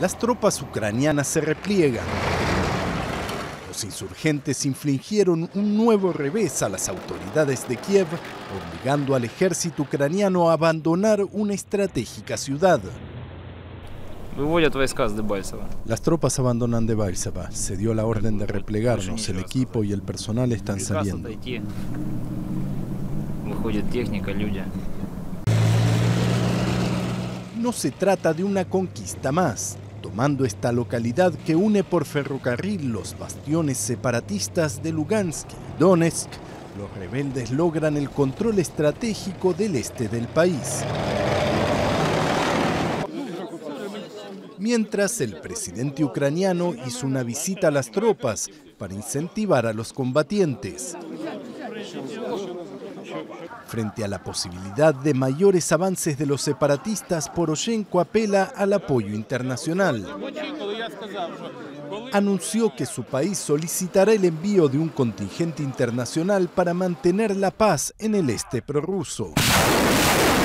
Las tropas ucranianas se repliegan. Los insurgentes infligieron un nuevo revés a las autoridades de Kiev, obligando al ejército ucraniano a abandonar una estratégica ciudad. Las tropas abandonan Debaltseve. Se dio la orden de replegarnos. El equipo y el personal están saliendo. No se trata de una conquista más. Tomando esta localidad que une por ferrocarril los bastiones separatistas de Lugansk y Donetsk, los rebeldes logran el control estratégico del este del país. Mientras, el presidente ucraniano hizo una visita a las tropas para incentivar a los combatientes. Frente a la posibilidad de mayores avances de los separatistas, Poroshenko apela al apoyo internacional. Anunció que su país solicitará el envío de un contingente internacional para mantener la paz en el este prorruso.